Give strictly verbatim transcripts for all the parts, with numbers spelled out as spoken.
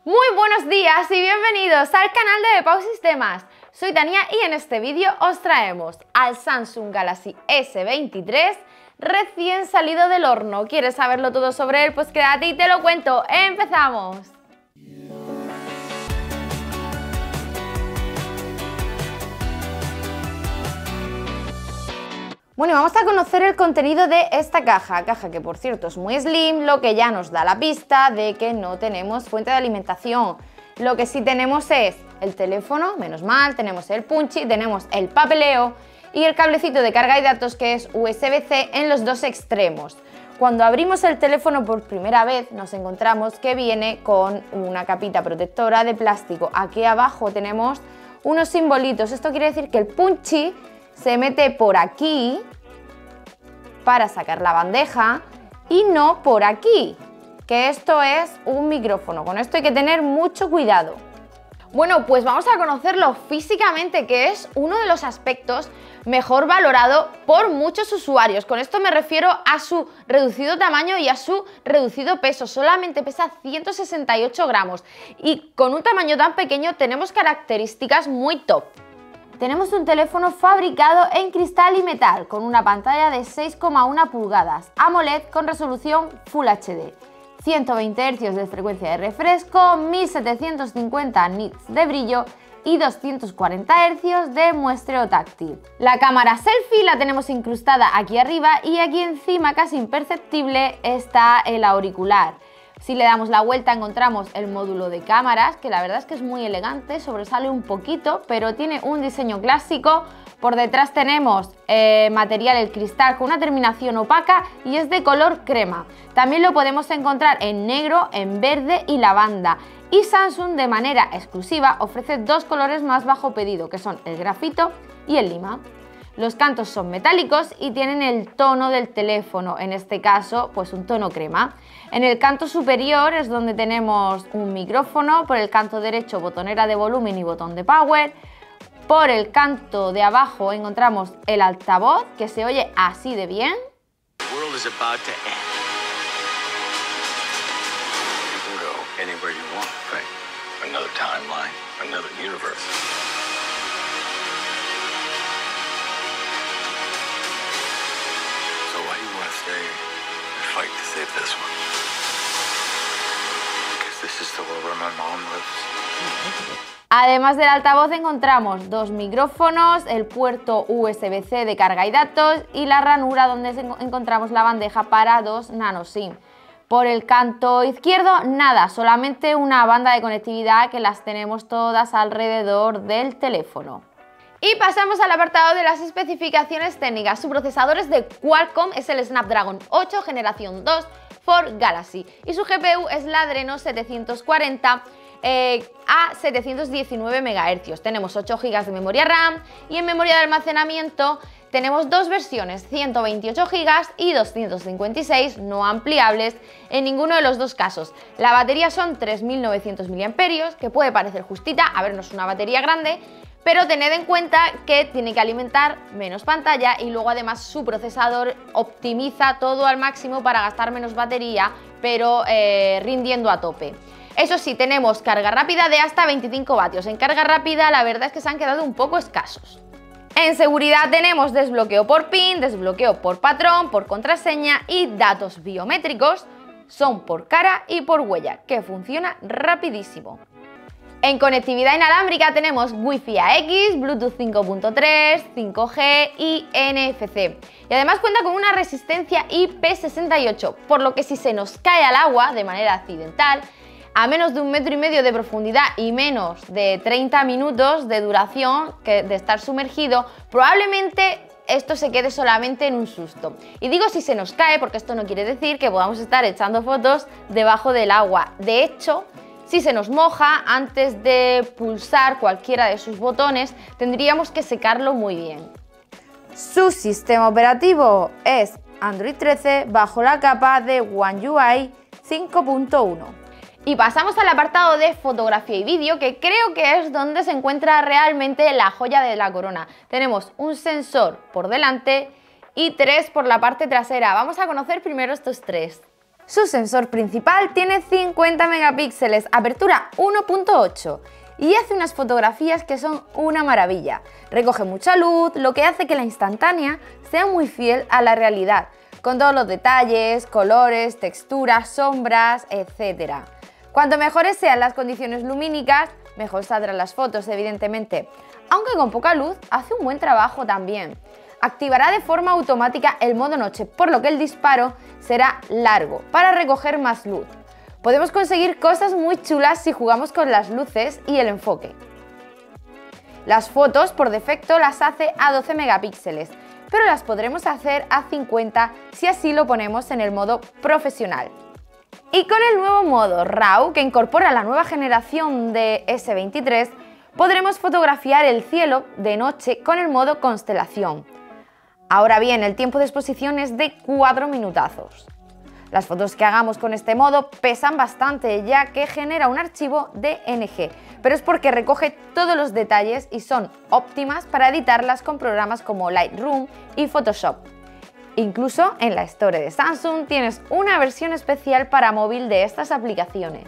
Muy buenos días y bienvenidos al canal de Bepau Sistemas. Soy Tania y en este vídeo os traemos al Samsung Galaxy S veintitrés recién salido del horno. ¿Quieres saberlo todo sobre él? Pues quédate y te lo cuento. ¡Empezamos! Bueno, y vamos a conocer el contenido de esta caja, caja que por cierto es muy slim, lo que ya nos da la pista de que no tenemos fuente de alimentación. Lo que sí tenemos es el teléfono, menos mal, tenemos el punchi, tenemos el papeleo y el cablecito de carga y datos que es U S B C en los dos extremos. Cuando abrimos el teléfono por primera vez nos encontramos que viene con una capita protectora de plástico. Aquí abajo tenemos unos simbolitos, esto quiere decir que el punchi se mete por aquí para sacar la bandeja y no por aquí, que esto es un micrófono. Con esto hay que tener mucho cuidado. Bueno, pues vamos a conocerlo físicamente, que es uno de los aspectos mejor valorado por muchos usuarios. Con esto me refiero a su reducido tamaño y a su reducido peso. Solamente pesa ciento sesenta y ocho gramos y con un tamaño tan pequeño tenemos características muy top. Tenemos un teléfono fabricado en cristal y metal con una pantalla de seis coma uno pulgadas, AMOLED con resolución Full H D, ciento veinte hercios de frecuencia de refresco, mil setecientos cincuenta nits de brillo y doscientos cuarenta hercios de muestreo táctil. La cámara selfie la tenemos incrustada aquí arriba y aquí encima, casi imperceptible, está el auricular. Si le damos la vuelta encontramos el módulo de cámaras, que la verdad es que es muy elegante, sobresale un poquito, pero tiene un diseño clásico. Por detrás tenemos eh, material, el cristal, con una terminación opaca y es de color crema. También lo podemos encontrar en negro, en verde y lavanda. Y Samsung de manera exclusiva ofrece dos colores más bajo pedido, que son el grafito y el lima. Los cantos son metálicos y tienen el tono del teléfono, en este caso pues un tono crema. En el canto superior es donde tenemos un micrófono, por el canto derecho botonera de volumen y botón de power. Por el canto de abajo encontramos el altavoz, que se oye así de bien. Además del altavoz encontramos dos micrófonos, el puerto U S B C de carga y datos y la ranura donde encontramos la bandeja para dos nano SIM. Por el canto izquierdo nada, solamente una banda de conectividad que las tenemos todas alrededor del teléfono. Y pasamos al apartado de las especificaciones técnicas. Su procesador es de Qualcomm, es el Snapdragon ocho generación dos for Galaxy y su G P U es la Adreno setecientos cuarenta eh, a setecientos diecinueve megahercios. Tenemos ocho gigas de memoria RAM y en memoria de almacenamiento tenemos dos versiones, ciento veintiocho gigas y doscientos cincuenta y seis no ampliables en ninguno de los dos casos. La batería son tres mil novecientos miliamperios, que puede parecer justita, a ver, no es una batería grande, pero tened en cuenta que tiene que alimentar menos pantalla y luego además su procesador optimiza todo al máximo para gastar menos batería, pero eh, rindiendo a tope. Eso sí, tenemos carga rápida de hasta veinticinco vatios. En carga rápida la verdad es que se han quedado un poco escasos. En seguridad tenemos desbloqueo por PIN, desbloqueo por patrón, por contraseña y datos biométricos son por cara y por huella, que funciona rapidísimo. En conectividad inalámbrica tenemos Wi-Fi A X, Bluetooth cinco punto tres, cinco G y N F C. Y además cuenta con una resistencia I P sesenta y ocho, por lo que si se nos cae al agua de manera accidental, a menos de un metro y medio de profundidad y menos de treinta minutos de duración que de estar sumergido, probablemente esto se quede solamente en un susto. Y digo si se nos cae porque esto no quiere decir que podamos estar echando fotos debajo del agua. De hecho, si se nos moja, antes de pulsar cualquiera de sus botones, tendríamos que secarlo muy bien. Su sistema operativo es Android trece bajo la capa de One U I cinco punto uno. Y pasamos al apartado de fotografía y vídeo, que creo que es donde se encuentra realmente la joya de la corona. Tenemos un sensor por delante y tres por la parte trasera. Vamos a conocer primero estos tres. Su sensor principal tiene cincuenta megapíxeles, apertura uno punto ocho y hace unas fotografías que son una maravilla. Recoge mucha luz, lo que hace que la instantánea sea muy fiel a la realidad, con todos los detalles, colores, texturas, sombras, etcétera. Cuanto mejores sean las condiciones lumínicas, mejor saldrán las fotos, evidentemente. Aunque con poca luz, hace un buen trabajo también. Activará de forma automática el modo noche, por lo que el disparo será largo, para recoger más luz. Podemos conseguir cosas muy chulas si jugamos con las luces y el enfoque. Las fotos, por defecto, las hace a doce megapíxeles, pero las podremos hacer a cincuenta si así lo ponemos en el modo profesional. Y con el nuevo modo RAW, que incorpora la nueva generación de ese veintitrés, podremos fotografiar el cielo de noche con el modo constelación. Ahora bien, el tiempo de exposición es de cuatro minutazos. Las fotos que hagamos con este modo pesan bastante, ya que genera un archivo D N G, pero es porque recoge todos los detalles y son óptimas para editarlas con programas como Lightroom y Photoshop. Incluso en la Store de Samsung tienes una versión especial para móvil de estas aplicaciones.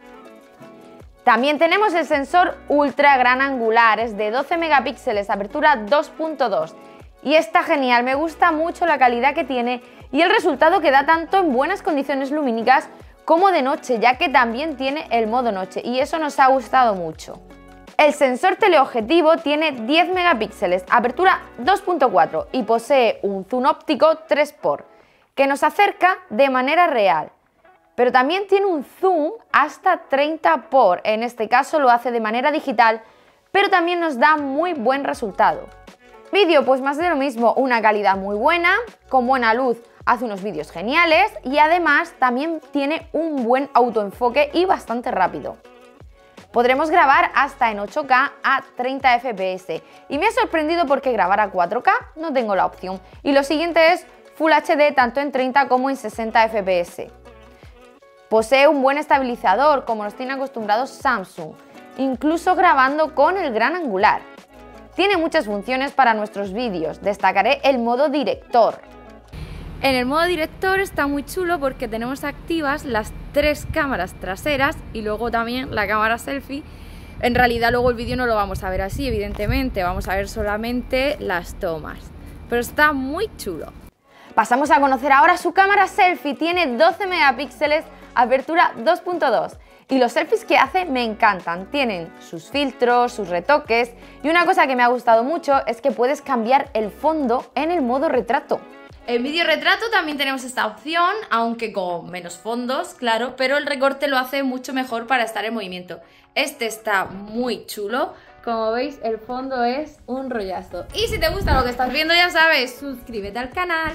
También tenemos el sensor ultra gran angular, es de doce megapíxeles, apertura dos punto dos. Y está genial, me gusta mucho la calidad que tiene y el resultado que da tanto en buenas condiciones lumínicas como de noche, ya que también tiene el modo noche y eso nos ha gustado mucho. El sensor teleobjetivo tiene diez megapíxeles, apertura dos punto cuatro y posee un zoom óptico tres por, que nos acerca de manera real. Pero también tiene un zoom hasta treinta por, en este caso lo hace de manera digital, pero también nos da muy buen resultado. Vídeo, pues más de lo mismo, una calidad muy buena, con buena luz hace unos vídeos geniales y además también tiene un buen autoenfoque y bastante rápido. Podremos grabar hasta en ocho K a treinta F P S y me ha sorprendido porque grabar a cuatro K no tengo la opción y lo siguiente es Full H D tanto en treinta como en sesenta F P S. Posee un buen estabilizador como nos tiene acostumbrados Samsung, incluso grabando con el gran angular. Tiene muchas funciones para nuestros vídeos, destacaré el modo director. En el modo director está muy chulo porque tenemos activas las tres cámaras traseras y luego también la cámara selfie. En realidad luego el vídeo no lo vamos a ver así, evidentemente, vamos a ver solamente las tomas, pero está muy chulo. Pasamos a conocer ahora su cámara selfie, tiene doce megapíxeles, apertura dos punto dos. Y los selfies que hace me encantan, tienen sus filtros, sus retoques y una cosa que me ha gustado mucho es que puedes cambiar el fondo en el modo retrato. En vídeo retrato también tenemos esta opción, aunque con menos fondos, claro, pero el recorte lo hace mucho mejor para estar en movimiento. Este está muy chulo, como veis el fondo es un rollazo. Y si te gusta lo que estás viendo ya sabes, suscríbete al canal.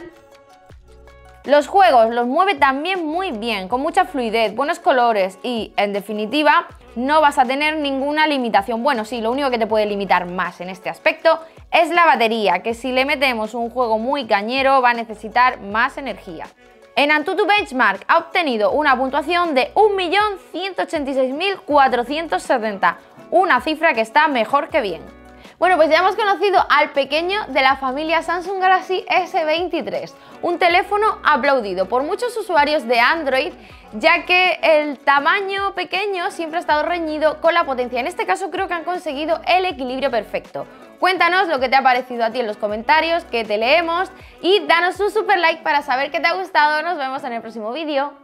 Los juegos los mueve también muy bien, con mucha fluidez, buenos colores y, en definitiva, no vas a tener ninguna limitación. Bueno, sí, lo único que te puede limitar más en este aspecto es la batería, que si le metemos un juego muy cañero va a necesitar más energía. En Antutu Benchmark ha obtenido una puntuación de un millón ciento ochenta y seis mil cuatrocientos setenta, una cifra que está mejor que bien. Bueno, pues ya hemos conocido al pequeño de la familia Samsung Galaxy S veintitrés, un teléfono aplaudido por muchos usuarios de Android, ya que el tamaño pequeño siempre ha estado reñido con la potencia. En este caso creo que han conseguido el equilibrio perfecto. Cuéntanos lo que te ha parecido a ti en los comentarios, que te leemos, y danos un super like para saber que te ha gustado. Nos vemos en el próximo vídeo.